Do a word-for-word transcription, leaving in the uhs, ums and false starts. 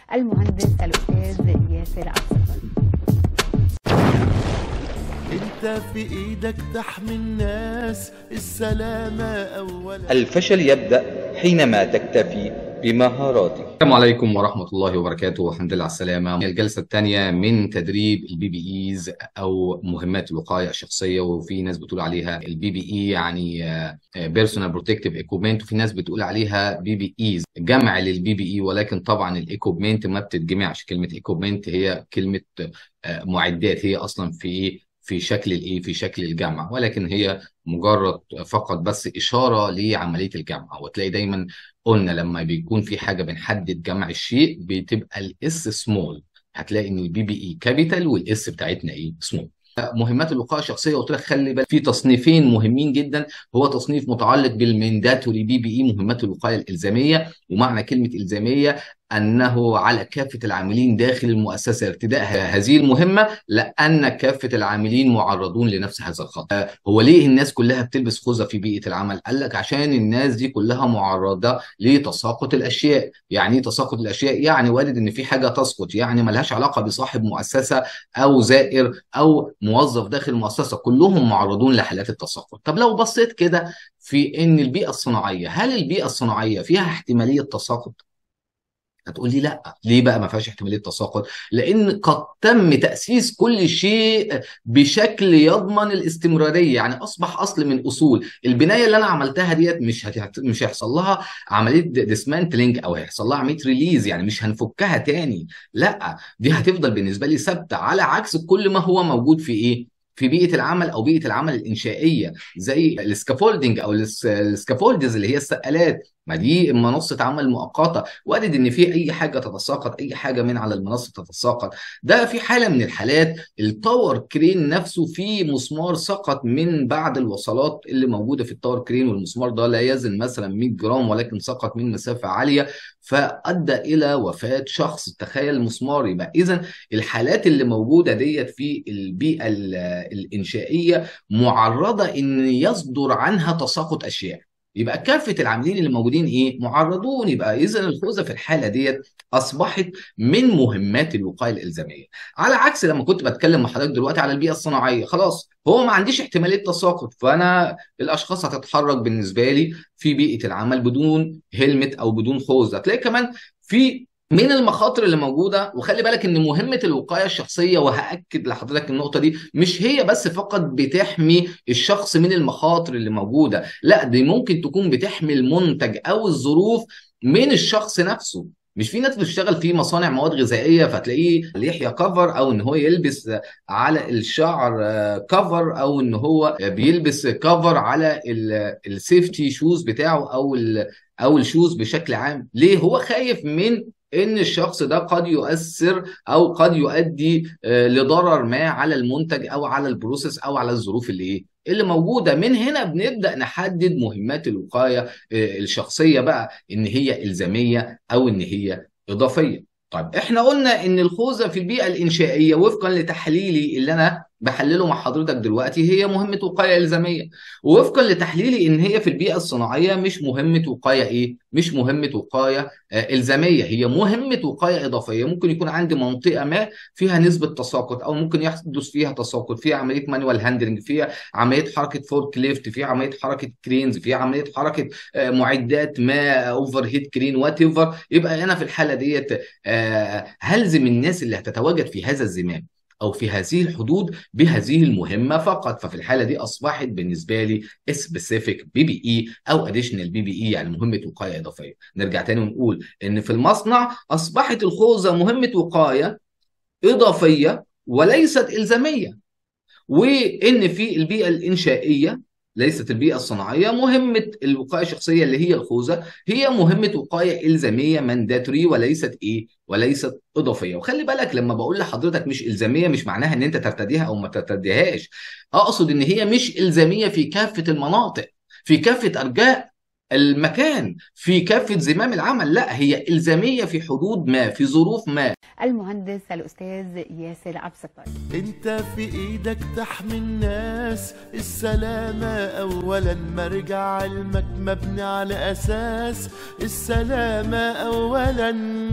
المهندس الأستاذ ياسر عبد. انت في ايدك تحمي الناس السلامة اولا. الفشل يبدأ حينما تكتفي بمهاراتك. السلام عليكم ورحمة الله وبركاته، والحمد لله على السلامة. الجلسة الثانية من تدريب البي بي ايز أو مهمات الوقاية الشخصية، وفي ناس بتقول عليها البي بي اي يعني بيرسونال بروتكتيف ايكوبمنت، وفي ناس بتقول عليها بي بي ايز جمع للبي بي اي، ولكن طبعا الايكوبمنت ما بتتجمعش. كلمة ايكوبمنت هي كلمة معدات، هي أصلا في في شكل الايه في شكل الجمع، ولكن هي مجرد فقط بس اشاره لعمليه الجمع. وتلاقي دايما قلنا لما بيكون في حاجه بنحدد جمع الشيء بتبقى الاس سمول، هتلاقي ان البي بي اي كابيتال والاس بتاعتنا ايه سمول. مهمات الوقايه الشخصيه قلت لك خلي بالك في تصنيفين مهمين جدا، هو تصنيف متعلق بالمانداتوري بي بي اي، مهمات الوقايه الالزاميه. ومعنى كلمه الزاميه أنه على كافة العاملين داخل المؤسسة ارتداء هذه المهمة، لأن كافة العاملين معرضون لنفس هذا الخطر. هو ليه الناس كلها بتلبس خوذة في بيئة العمل؟ قال لك عشان الناس دي كلها معرضة لتساقط الأشياء. يعني تساقط الأشياء يعني وارد إن في حاجة تسقط، يعني ملهاش علاقة بصاحب مؤسسة أو زائر أو موظف داخل المؤسسة، كلهم معرضون لحالات التساقط. طب لو بصيت كده في إن البيئة الصناعية، هل البيئة الصناعية فيها احتمالية تساقط؟ هتقول لي لا، ليه بقى ما فيهاش احتماليه تساقط؟ لان قد تم تاسيس كل شيء بشكل يضمن الاستمراريه، يعني اصبح اصل من اصول البنايه اللي انا عملتها ديت مش هت... مش هيحصل لها عمليه ديسمانتلينج او هيحصل لها عمليه ريليز، يعني مش هنفكها تاني، لا دي هتفضل بالنسبه لي ثابته، على عكس كل ما هو موجود في ايه؟ في بيئه العمل او بيئه العمل الانشائيه، زي السكافولدنج او السكافولدز اللي هي السقالات، ما دي منصه عمل مؤقته، وارد ان في اي حاجه تتساقط، اي حاجه من على المنصه تتساقط. ده في حاله من الحالات التاور كرين نفسه في مسمار سقط من بعد الوصلات اللي موجوده في التاور كرين، والمسمار ده لا يزن مثلا مية جرام، ولكن سقط من مسافه عاليه فادى الى وفاه شخص. تخيل المسمار. يبقى اذا الحالات اللي موجوده ديت في البيئه الانشائيه معرضه ان يصدر عنها تساقط اشياء، يبقى كافه العاملين اللي موجودين ايه معرضون. يبقى اذا الخوذه في الحاله ديت اصبحت من مهمات الوقايه الالزاميه، على عكس لما كنت بتكلم مع حضرتك دلوقتي على البيئه الصناعيه، خلاص هو ما عنديش احتماليه تساقط، فانا الاشخاص هتتحرك بالنسبه لي في بيئه العمل بدون هيلمت او بدون خوذه. هتلاقي كمان في من المخاطر اللي موجوده، وخلي بالك ان مهمه الوقايه الشخصيه، وهاكد لحضرتك النقطه دي، مش هي بس فقط بتحمي الشخص من المخاطر اللي موجوده، لا دي ممكن تكون بتحمي المنتج او الظروف من الشخص نفسه. مش في ناس بتشتغل في مصانع مواد غذائيه فتلاقيه لحيه كفر، او ان هو يلبس على الشعر كفر، او ان هو بيلبس كفر على السيفتي شوز بتاعه او او الشوز بشكل عام. ليه؟ هو خايف من ان الشخص ده قد يؤثر او قد يؤدي لضرر ما على المنتج او على البروسيس او على الظروف اللي ايه اللي موجوده. من هنا بنبدا نحدد مهمات الوقايه الشخصيه بقى، ان هي الزاميه او ان هي اضافيه. طيب احنا قلنا ان الخوذه في البيئه الانشائيه وفقا لتحليلي اللي انا بحلله مع حضرتك دلوقتي هي مهمه وقايه الزاميه، ووفقا لتحليلي ان هي في البيئه الصناعيه مش مهمه وقايه ايه مش مهمه وقايه آه الزاميه، هي مهمه وقايه اضافيه. ممكن يكون عندي منطقه ما فيها نسبه تساقط، او ممكن يحدث فيها تساقط، فيها عمليه مانوال هاندلنج، فيها عمليه حركه فورك ليفت، فيها عمليه حركه كرينز، فيها عمليه حركه آه معدات ما اوفر هيد كرين وات ايفر. يبقى انا في الحاله ديت آه هلزم الناس اللي هتتواجد في هذا الزمام او في هذه الحدود بهذه المهمه فقط. ففي الحاله دي اصبحت بالنسبه لي سبيسيفيك بي بي اي او اديشنال بي بي اي، يعني مهمه وقايه اضافيه. نرجع تاني ونقول ان في المصنع اصبحت الخوذه مهمه وقايه اضافيه وليست الزاميه، وان في البيئه الانشائيه ليست البيئه الصناعيه مهمه الوقايه الشخصيه اللي هي الخوذه هي مهمه وقايه الزاميه مانداتوري وليست ايه وليست اضافيه. وخلي بالك لما بقول لحضرتك مش الزاميه مش معناها ان انت ترتديها او ما ترتديهاش، اقصد ان هي مش الزاميه في كافه المناطق، في كافه ارجاء المكان، في كافه زمام العمل، لا هي الزاميه في حدود ما، في ظروف ما. المهندس الأستاذ ياسر عبد. انت في ايدك تحمي الناس السلامة اولا، مرجع علمك مبني على اساس السلامة اولا.